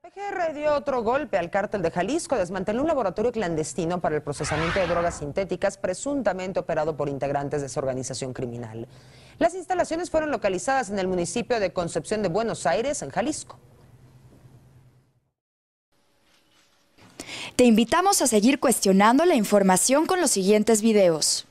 PGR dio otro golpe al cártel de Jalisco, desmanteló un laboratorio clandestino para el procesamiento de drogas sintéticas presuntamente operado por integrantes de esa organización criminal. Las instalaciones fueron localizadas en el municipio de Concepción de Buenos Aires, en Jalisco. Te invitamos a seguir cuestionando la información con los siguientes videos.